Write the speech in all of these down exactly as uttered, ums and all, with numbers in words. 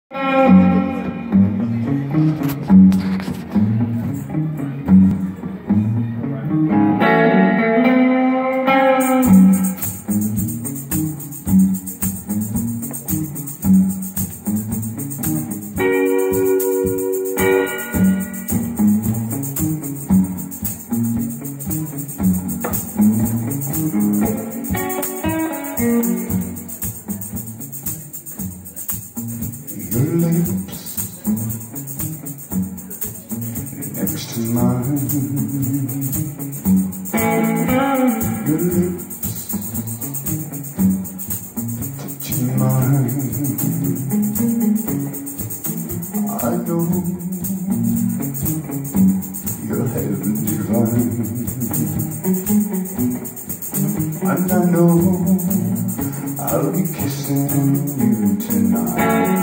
Your lips next to mine. Your lips touching mine. I know you're heaven divine, and I know I'll be kissing you tonight.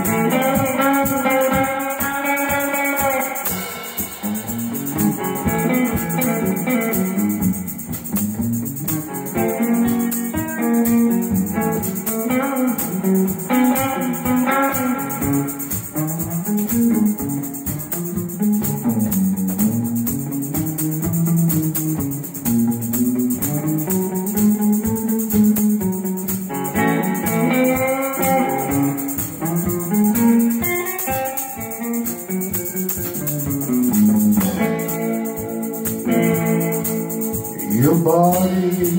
Your body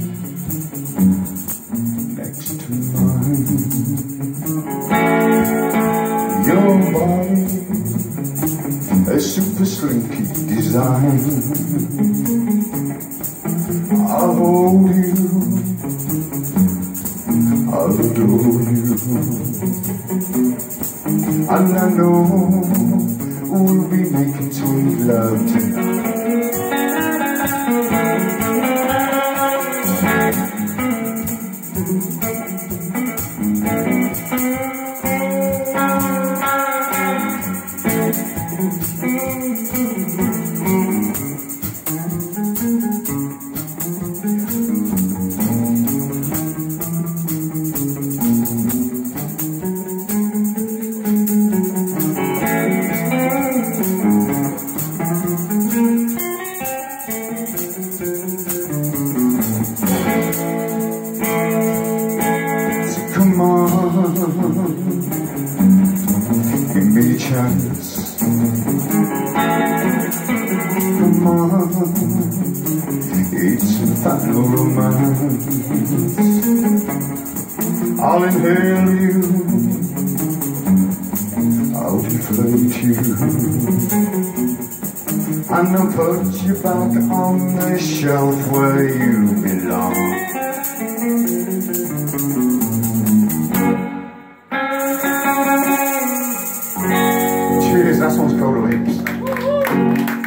next to mine. Your body a super slinky design. I'll hold you, I'll adore you, and I know we'll be making sweet love tonight. Come on, give me a chance. Come on, it's a final romance. I'll inhale you, I'll deflate you, and I'll put you back on the shelf where you belong. Cheers, that song's called Lips.